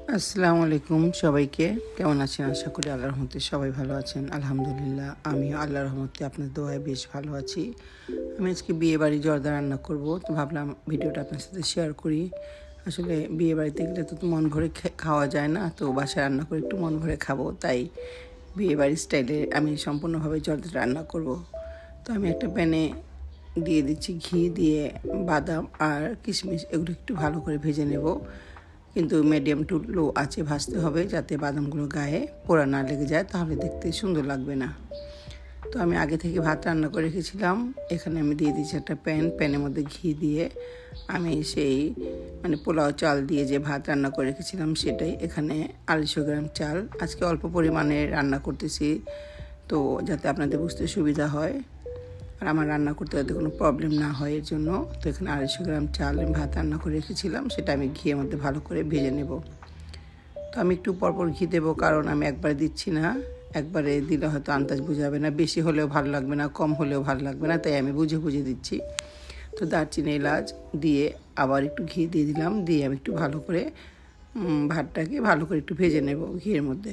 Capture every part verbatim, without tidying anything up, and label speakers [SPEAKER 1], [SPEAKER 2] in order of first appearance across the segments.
[SPEAKER 1] আসসালামু আলাইকুম সবাইকে। কেমন আছেন? আশা করি আল্লাহর রহমতে সবাই ভালো আছেন। আলহামদুলিল্লাহ, আমিও আল্লাহর রহমতে আপনার দোয়ায় বেশ ভালো আছি। আমি আজকে বিয়ে বাড়ি জর্দা রান্না করব, তো ভাবলাম ভিডিওটা আপনার সাথে শেয়ার করি। আসলে বিয়ে বাড়িতে গেলে তো মন ভরে খাওয়া যায় না, তো বাসায় রান্না করে একটু মন ভরে খাবো, তাই বিয়ে বাড়ির স্টাইলে আমি সম্পূর্ণভাবে জর্দা রান্না করব। তো আমি একটা প্যানে দিয়ে দিচ্ছি ঘি, দিয়ে বাদাম আর কিশমিশ এগুলো একটু ভালো করে ভেজে নেব, কিন্তু মিডিয়াম টু লো আঁচে ভাজতে হবে, যাতে বাদামগুলো গায়ে পোড়া না লেগে যায়, তাহলে দেখতে সুন্দর লাগবে না। তো আমি আগে থেকে ভাত রান্না করে রেখেছিলাম। এখানে আমি দিয়ে দিচ্ছি একটা প্যান, প্যানের মধ্যে ঘি দিয়ে আমি সেই মানে পোলাও চাল দিয়ে যে ভাত রান্না করে রেখেছিলাম সেটাই, এখানে আড়াইশো গ্রাম চাল, আজকে অল্প পরিমাণে রান্না করতেছি, তো যাতে আপনাদের বুঝতে সুবিধা হয় আর আমার রান্না করতে যাতে কোনো প্রবলেম না হয় এর জন্য। তো এখানে আড়াইশো গ্রাম চাল আমি ভাত রান্না করে রেখেছিলাম, সেটা আমি ঘিয়ের মধ্যে ভালো করে ভেজে নেব। তো আমি একটু পরপর ঘি দেবো, কারণ আমি একবারে দিচ্ছি না, একবারে দিলে হয়তো আন্দাজ বোঝাবে না, বেশি হলেও ভালো লাগবে না, কম হলেও ভালো লাগবে না, তাই আমি বুঝে বুঝে দিচ্ছি। তো দারচিনি এলাচ দিয়ে আবার একটু ঘি দিয়ে দিলাম, দিয়ে আমি একটু ভালো করে ভাতটাকে ভালো করে একটু ভেজে নেব ঘিয়ের মধ্যে।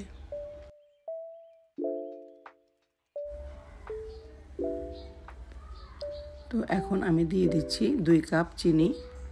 [SPEAKER 1] তো এখন আমি দিয়ে দিচ্ছি দুই কাপ চিনি।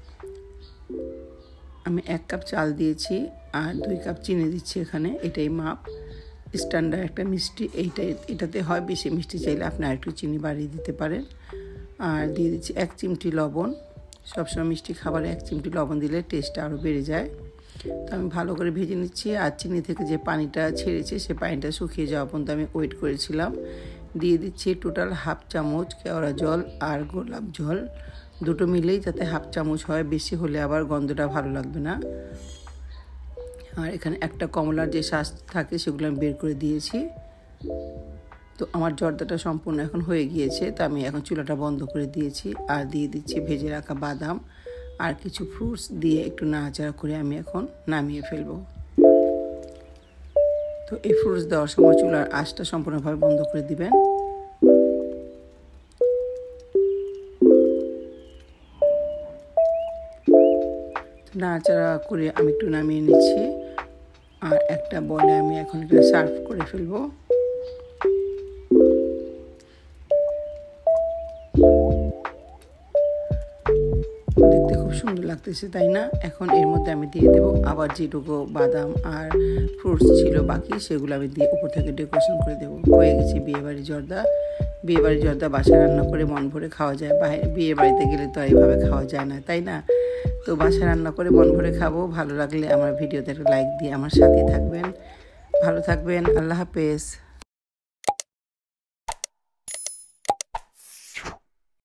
[SPEAKER 1] আমি এক কাপ চাল দিয়েছি আর দুই কাপ চিনি দিচ্ছি এখানে, এটাই মাপ। স্ট্যান্ডার্ড একটা মিষ্টি এইটাই, এটাতে হয়, বেশি মিষ্টি চাইলে আপনি আর একটু চিনি বাড়িয়ে দিতে পারেন। আর দিয়ে দিচ্ছি এক চিমটি লবণ। সবসময় মিষ্টি খাবারে এক চিমটি লবণ দিলে টেস্টটা আরও বেড়ে যায়। তো আমি ভালো করে ভেজে নিচ্ছি, আর চিনি থেকে যে পানিটা ছেড়েছে সে পানিটা শুকিয়ে যাওয়া পর্যন্ত আমি ওয়েট করেছিলাম। দিয়ে দিচ্ছি টোটাল হাফ চামচ কেওড়া জল আর গোলাপ জল, দুটো মিলেই যাতে হাফ চামচ হয়, বেশি হলে আবার গন্ধটা ভালো লাগবে না। আর এখানে একটা কমলার যে শ্বাস থাকে সেগুলো আমি বের করে দিয়েছি। তো আমার জর্দাটা সম্পূর্ণ এখন হয়ে গিয়েছে, তো আমি এখন চুলাটা বন্ধ করে দিয়েছি আর দিয়ে দিচ্ছি ভেজে রাখা বাদাম আর কিছু ফ্রুটস দিয়ে একটু নাড়াচাড়া করে আমি এখন নামিয়ে ফেলবো। তো এই ফ্রুটস দেওয়ার সময় চুলার আঁচটা সম্পূর্ণভাবে বন্ধ করে দিবেন। নাড়াচাড়া করে আমি একটু নামিয়ে নিচ্ছি আর একটা বলে আমি এখন এটা সার্ভ করে ফেলবো। দেখতে খুব সুন্দর লাগতেছে, তাই না? এখন এর মধ্যে আমি দিয়ে দেবো আবার যেটুকু বাদাম আর ফ্রুটস ছিল বাকি, সেগুলো আমি দিয়ে উপর থেকে ডেকোরেশন করে দেবো। হয়ে গেছে বিয়েবাড়ি জর্দা। বিয়েবাড়ি জর্দা বাসায় রান্না করে মন ভরে খাওয়া যায়, বাইরে বিয়ে বাড়িতে গেলে তো এইভাবে খাওয়া যায় না, তাই না? তো বাসায় রান্না করে মন ভরে খাবো। ভালো লাগলে আমার ভিডিওতে একটা লাইক দিয়ে আমার সাথে থাকবেন। ভালো থাকবেন। আল্লাহ হাফেজ।